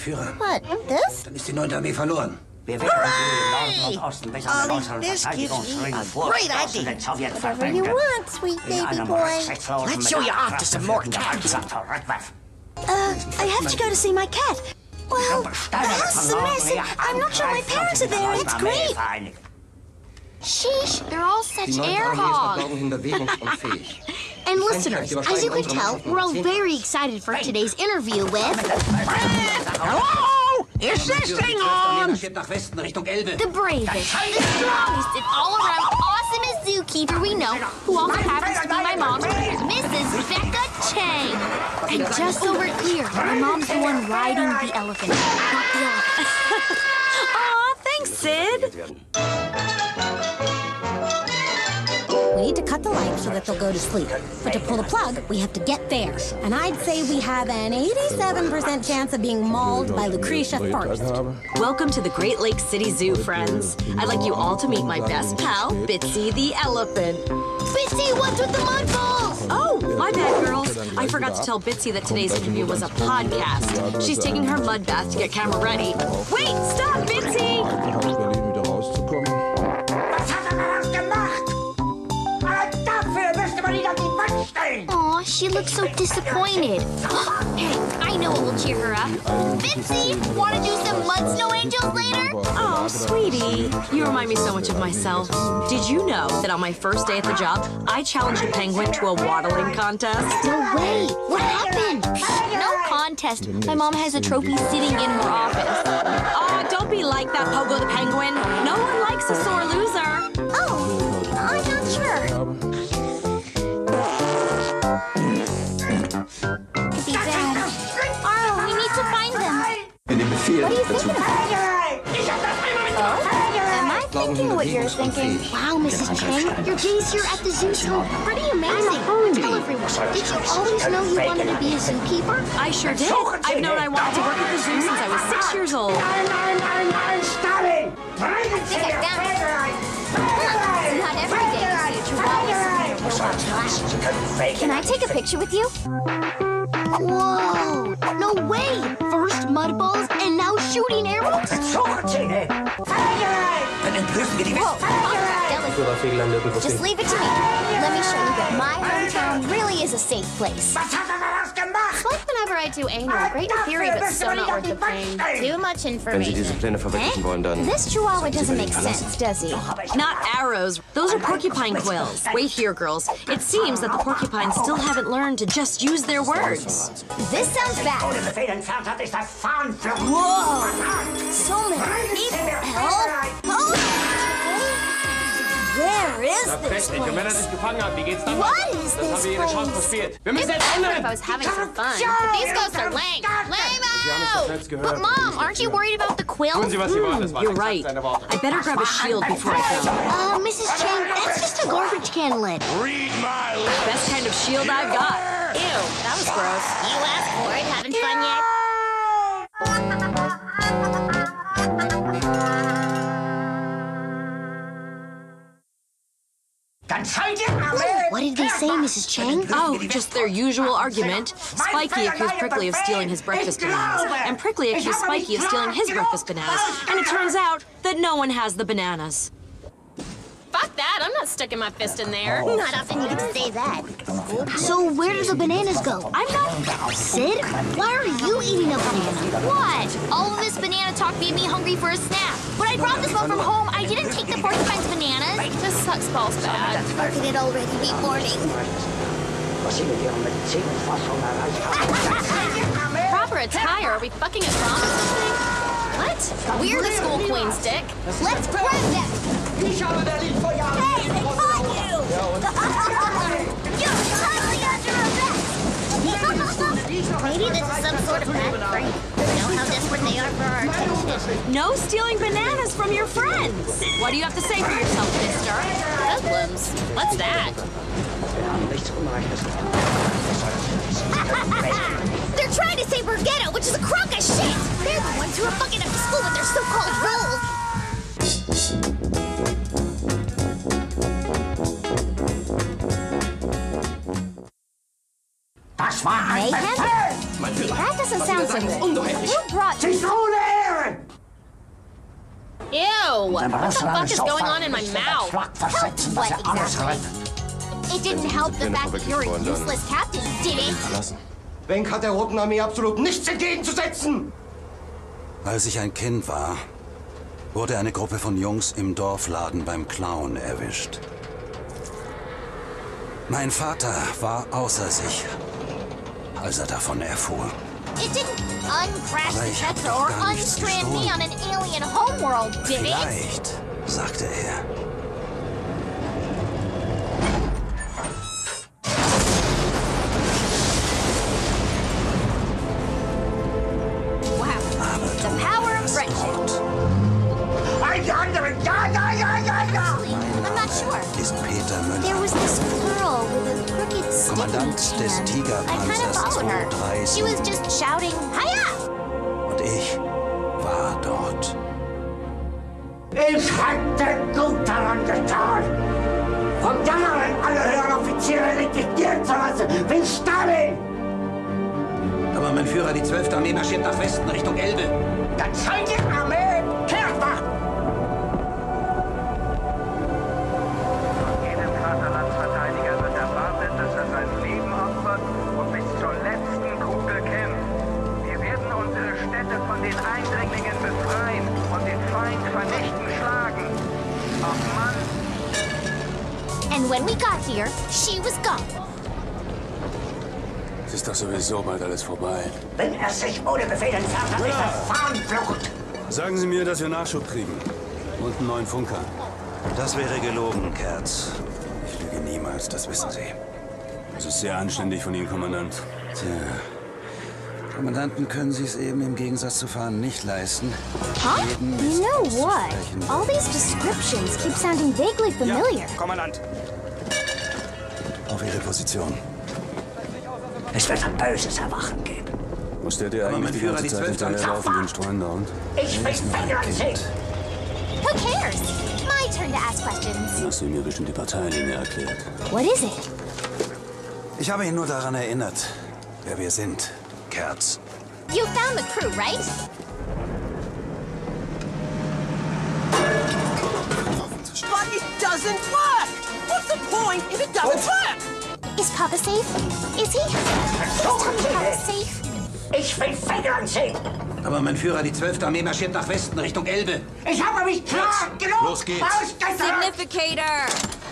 Führer. What, this? Dann ist die 9. Armee verloren. Hooray! Ollie, this gives me a great idea. Whatever you want, sweet baby boy. Let's show you off to some more cats. I have to go to see my cat. Well, the house is a mess, and I'm not sure my parents are there. It's great. Sheesh, they're all such air hogs. And listeners, as you can tell, we're all very excited for today's interview with... Hello? Is this thing on? The bravest, the strongest, and all-around awesomest zookeeper we know, who also happens to be my mom, Mrs. Becca Chang. And just so we're clear, my mom's the one riding the elephant, not the elephant. Aw, thanks, Sid. We need to cut the lights so that they'll go to sleep. But to pull the plug, we have to get there. And I'd say we have an 87% chance of being mauled by Lucretia first. Welcome to the Great Lakes City Zoo, friends. I'd like you all to meet my best pal, Bitsy the elephant. Bitsy, what's with the mud balls? Oh, my bad, girls. I forgot to tell Bitsy that today's interview was a podcast. She's taking her mud bath to get camera ready. Wait, stop, Bitsy! Aw, she looks so disappointed. Hey, I know what will cheer her up. Bitsy, want to do some mud snow angels later? Oh, sweetie, you remind me so much of myself. Did you know that on my first day at the job, I challenged a penguin to a waddling contest? No way. What happened? No contest. My mom has a trophy sitting in her office. Aw, don't be like that, Pogo the penguin. No one likes a sore loser. Oh, I'm not sure. Be bad. Arlo, we need to find them. What are you thinking about? Am I thinking what you're thinking? Wow, Mrs. Chang, your days here at the zoo sound pretty amazing. Tell everyone, did you always know you wanted to be a zookeeper? I sure did. I've known I wanted to work at the zoo since I was 6 years old. I think I found it. Not every day you see a chihuahua sitting in a robot. Can I take a picture with you? Whoa! No way! First mud balls and now shooting arrows? Whoa! Just leave it to me. Let me show you that my hometown really is a safe place. It's like whenever I do anal. Great in theory, but so not worth the pain. Too much information. Wenn Sie diese Pläne verwirklichen wollen, dann... This chihuahua doesn't make sense, does he? Not arrows. Those are porcupine quills. Wait here, girls. It seems that the porcupines still haven't learned to just use their words. This sounds bad. Whoa! So many people. Help! Where is this place? What is this place? It'd be different if I was having some fun. But these ghosts are lame. Lame-o! But Mom, aren't you worried about the quills? You're right. I better grab a shield before I go. Mrs. Chang, that's just a garbage can lid. Read my lips! Best kind of shield I've got. Ew, that was gross. You asked for it. Having fun yet? What did they say, Mrs. Chang? Oh, just their usual argument. Spiky accused Prickly of stealing his breakfast bananas, and Prickly accused Spiky of stealing his breakfast bananas, and it turns out that no one has the bananas. Fuck that, I'm not sticking my fist in there. Not often you get to say that. So where do the bananas go? I'm not... Sid, why are you eating a banana? What? All of this banana talk made me hungry for a snack. When I brought this one from home, I didn't take the porcupine's bananas. This sucks balls bad. How can it already be morning? Proper attire? Are we fucking at prom or something? What? We're the school queens, Dick. Let's grab them! Hey, they caught you! You're totally under arrest! Maybe this is some sort of bad prank. Know how desperate they are for our attention. No stealing bananas from your friends. What do you have to say for yourself, mister? Bedlams. What's that? They're trying to say Borghetto, which is a crock of shit! They're the ones who are fucking up school with their so-called rules! Mayhem? That doesn't sound so good. Who brought you What the fuck is going on in my mouth? What exactly? It didn't help the fact that you're a useless captain, did it? Wenk hat der Roten Armee absolut nichts entgegenzusetzen. Als ich ein Kind war, wurde eine Gruppe von Jungs im Dorfladen beim Klauen erwischt. Mein Vater war außer sich, als er davon erfuhr. It didn't uncrash the Tetra or unstrand me on an alien homeworld, did it? Vielleicht, sagte er. The power of friendship. I'm not sure. Ist Peter Müller. There was this girl with a crooked stick in Kommandant each des hand. I kind Tigerpanzers of followed her. 237. She was just shouting, "Hiya!" Und ich war dort. Ich hätte gut daran getan, von Jahren alle höheren Offiziere liquidieren zu lassen, wie Stalin. Aber mein Führer, die 12. Armee marschiert nach Westen, Richtung Elbe. Dann soll die Armee kehrt machen. Jedem Vaterlandsverteidiger wird erwartet, dass er sein Leben opfert und bis zur letzten Kugel kämpft. Wir werden unsere Städte von den Eindringlingen befreien und den Feind vernichten schlagen. Ob Mann. And when we got here, she was gone. Es ist doch sowieso bald alles vorbei. Wenn er sich ohne Befehl entfernt hat, ist er Fahnenflucht. Sagen Sie mir, dass wir Nachschub kriegen. Und einen neuen Funker. Das wäre gelogen, Kerz. Ich lüge niemals, das wissen Sie. Das ist sehr anständig von Ihnen, Kommandant. Tja, Kommandanten können sich es eben im Gegensatz zu Fahnen nicht leisten. Huh? Jeden You Mist know what? auszusprechen. All these descriptions keep sounding vaguely familiar. Kommandant. Auf Ihre Position. Es wird ein böses Erwachen geben. Muss der dir Aber eigentlich mein die Führer, ganze die Zeit 12. hinterherlaufen wie ein Streunender? Ich will Finger sehen. Who cares? My turn to ask questions. Hast du mir bestimmt die Parteilinie erklärt. What is it? Ich habe ihn nur daran erinnert, wer wir sind, Kerz. You found the crew, right? But it doesn't work! What's the point if it doesn't work? Is Papa safe? Is he? Please tell me Papa's safe. Ich will Finger sehen. Aber mein Führer, die 12. Armee marschiert nach Westen, Richtung Elbe. Ich habe mich klar genug Los geht's. ausgedrückt. Significator!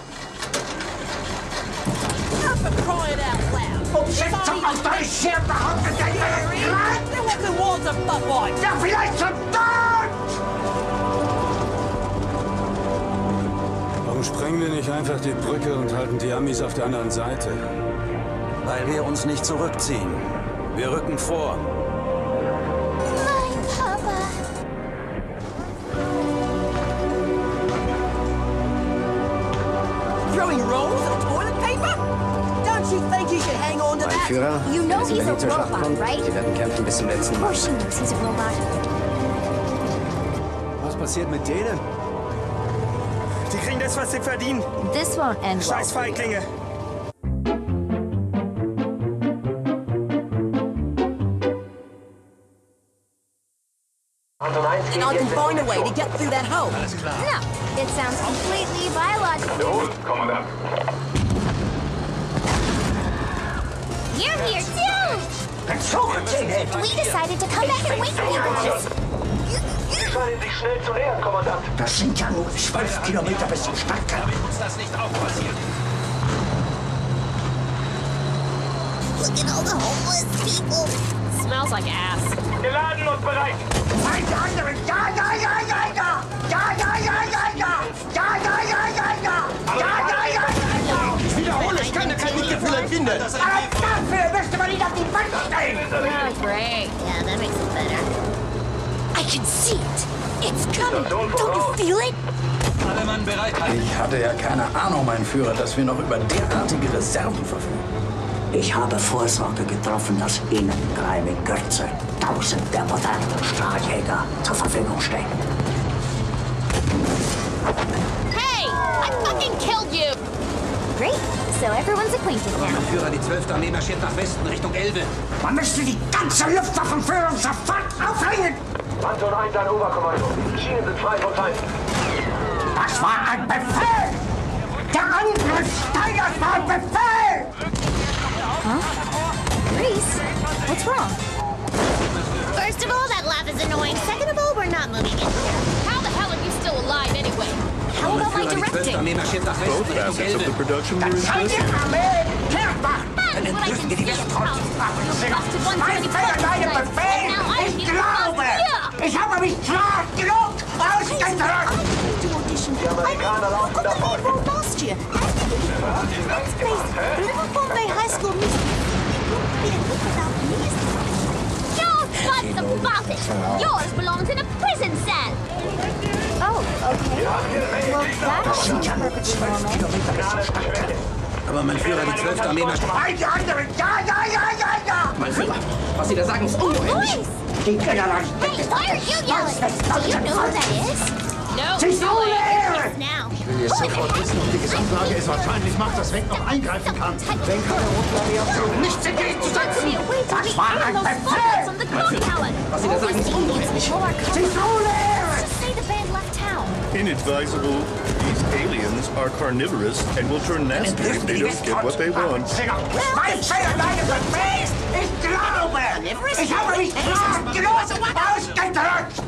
Now for crying out loud! Umsetzung auf Deutsch hier behauptet er ihren Grad. Then what the war's a butt wipe? Ja, vielleicht zum Tod. Warum sprengen wir nicht einfach die Brücke und halten die Amis auf der anderen Seite? Weil wir uns nicht zurückziehen. Wir rücken vor. My Papa. Throwing rolls of toilet paper? Don't you think you should hang on to Mein that? Führer, You know wenn es he's über a die zur Schlacht robot, kommt, right? Sie werden kämpfen bis zum letzten Of Mal. course she knows he's a robot. Was passiert mit denen? Die kriegen das, was sie verdienen. This won't end well. Scheiß Feiglinge. And I can find a way to get through that hole. No, it sounds completely biological. You're here too! Bezogen sehen. We decided to come back and wait for you guys. Scheinen sich schnell zu nähern, Kommandant. Das sind ja nur 12 Kilometer bis zum Stadtkern. Look at all the homeless people. Smells like ass. Geladen und bereit. Meine anderen. Ja, ja, ja, ja, ja. Ja, ja, ja, ja, ja. Ja, ja, ja, ja, ja. Ja, ja, ja, ja. Ich wiederhole, ich kann kein Mitgefühl empfinden. Aber dafür müsste man ihn auf die Wand stellen. Oh, great. Yeah, that makes it better. I can see it. It's coming. Don't you feel it? Alle Mann bereit. Ich hatte ja keine Ahnung, mein Führer, dass wir noch über derartige Reserven verfügen. Ich habe Vorsorge getroffen, dass Ihnen, Greime Gürze, 1000 der modernen Strahljäger zur Verfügung stehen. Hey! I fucking killed you! Great. So everyone's acquainted Aber now. mein Führer, die 12. Armee marschiert nach Westen, Richtung Elbe. Man müsste die ganze Luftwaffenführung sofort aufhängen. Anton 1 an Oberkommando. Schienen sind frei von Feind. Das war ein Befehl! Der Angriff Steiners war ein Befehl! Huh? Reese, what's wrong? First of all, that laugh is annoying. Second of all, we're not moving in. How the hell are you still alive anyway? How about my directing? Both facets of the production were Seid impressive. ihr Armee? Kehrt macht! That's what I can see. Mein feierlicher Befehl! Ich glaube! Ich habe mich klar genug ausgedrückt! Last year. Let's face it, Liverpool Bay High School music wouldn't be a hit without music. What's about it? Yours belongs in a prison cell. Oh, okay. Well, that seems perfectly normal. Aber mein Führer, die 12. Armee macht... Die anderen, ja! Mein Führer, was Sie da sagen, ist ungeheuerlich. Die Kinder Hey, why are you yelling? Do you know who that is? No. Sie ist so leer! Now. Ich will jetzt sofort wissen, ob die Gesamtlage es wahrscheinlich macht, dass Wenk noch eingreifen kann. Wenk hat Nichts entgegenzusetzen! Das war ein Befehl! Was Sie da sagen, ist ungeheuerlich. Sie ist so leer! Just say the band left town. Inadvisable. These aliens are carnivorous and will turn nasty if they don't get what they want. Mein feierlicher Befehl! Ich glaube! Ich habe mich klar genug ausgedrückt!